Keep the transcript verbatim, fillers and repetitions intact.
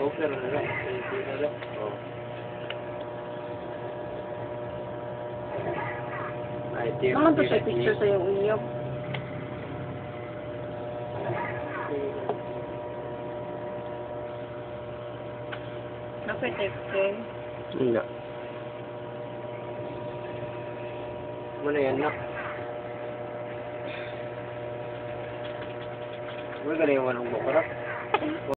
Okay na lang. Hindi na lang. Oh. Ay, di. Naman to siya picture sa yung uyab. Naka-text eh. Hindi. Mana yan nak? Huwag ka na yung anong bukarak.